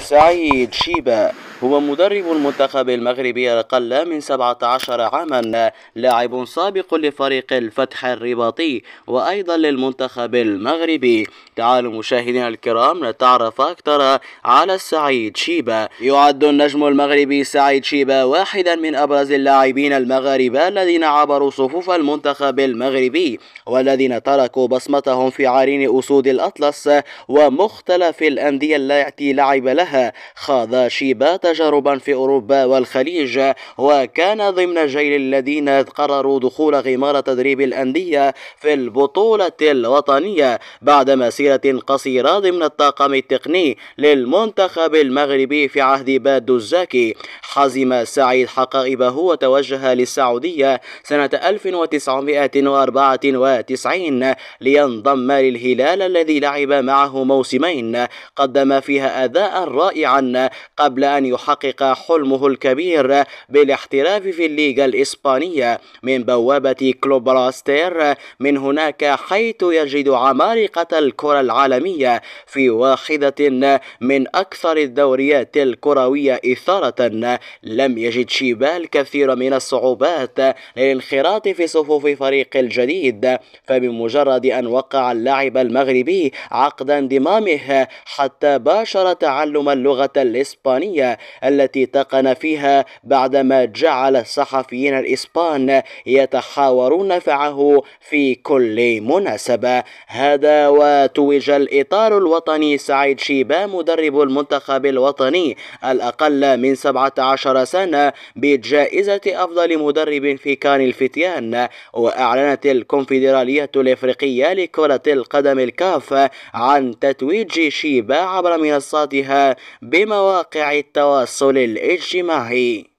سعيد شيبة هو مدرب المنتخب المغربي أقل من 17 عاما، لاعب سابق لفريق الفتح الرباطي وأيضا للمنتخب المغربي. تعالوا مشاهدينا الكرام نتعرف أكثر على سعيد شيبة. يعد النجم المغربي سعيد شيبة واحدا من أبرز اللاعبين المغاربة الذين عبروا صفوف المنتخب المغربي والذين تركوا بصمتهم في عرين أسود الأطلس ومختلف الأندية التي لعب لها. خاض شيبة تجاربا في أوروبا والخليج، وكان ضمن جيل الذين قرروا دخول غمار تدريب الأندية في البطولة الوطنية. بعد مسيرة قصيرة ضمن الطاقم التقني للمنتخب المغربي في عهد بادو الزاكي، حزم سعيد حقائبه وتوجه للسعودية سنة 1994 لينضم للهلال الذي لعب معه موسمين قدم فيها أداء رائعا قبل أن يحقق حلمه الكبير بالاحتراف في الليغا الإسبانية من بوابة كلوب راستير. من هناك حيث يجد عمالقة الكرة العالمية في واحدة من أكثر الدوريات الكروية إثارة. لم يجد شيبة الكثير من الصعوبات للانخراط في صفوف فريق الجديد، فبمجرد أن وقع اللاعب المغربي عقد انضمامه حتى باشر تعلم اللغة الإسبانية التي تقن فيها بعدما جعل الصحفيين الإسبان يتحاورون معه في كل مناسبة. هذا وتوج الإطار الوطني سعيد شيبة مدرب المنتخب الوطني الأقل من 17 سنة بجائزة أفضل مدرب في كان الفتيان. وأعلنت الكونفدرالية الإفريقية لكرة القدم الكاف عن تتويج شيبة عبر منصاتها بمواقع التواصل الاجتماعي.